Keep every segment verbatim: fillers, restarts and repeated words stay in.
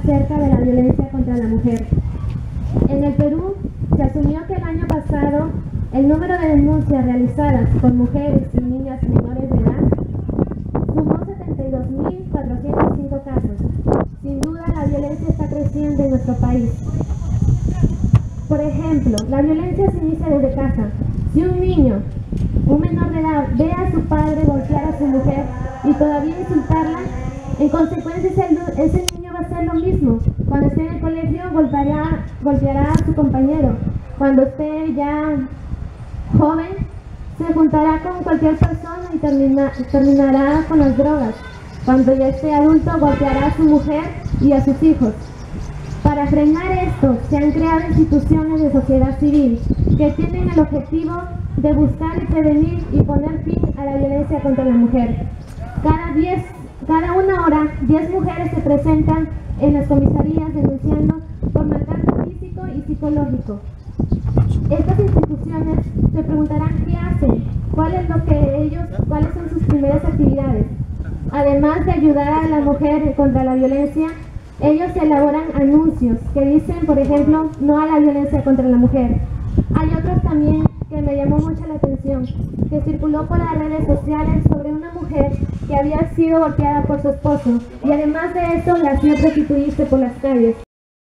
acerca de la violencia contra la mujer. En el Perú se asumió que el año pasado el número de denuncias realizadas por mujeres y niñas menores de edad sumó setenta y dos mil cuatrocientos cinco casos. Sin duda, la violencia está creciendo en nuestro país. Por ejemplo, la violencia se inicia desde casa. Si un niño, un menor de edad, ve a su padre golpear a su mujer y todavía insultarla, en consecuencia ese, ese niño va a hacer lo mismo. Cuando esté en el colegio golpeará, golpeará a su compañero. Cuando esté ya joven, se juntará con cualquier persona y termina, terminará con las drogas. Cuando ya esté adulto, golpeará a su mujer y a sus hijos. Para frenar esto, se han creado instituciones de sociedad civil que tienen el objetivo de buscar y prevenir y poner fin a la violencia contra la mujer. Cada, diez, cada una hora, diez mujeres se presentan en las comisarías denunciando por maltrato físico y psicológico. Estas instituciones se preguntarán qué hacen, cuál es lo que ellos, cuáles son sus primeras actividades. Además de ayudar a la mujer contra la violencia, ellos elaboran anuncios que dicen, por ejemplo, no a la violencia contra la mujer. Hay otros también que me llamó mucho la atención, que circuló por las redes sociales sobre una mujer que había sido golpeada por su esposo y además de eso la hacía prostituirse por las calles.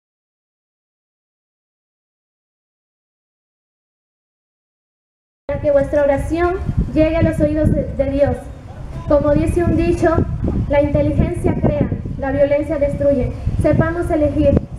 Para que vuestra oración llegue a los oídos de, de Dios. Como dice un dicho, la inteligencia crea, la violencia destruye. Sepamos elegir.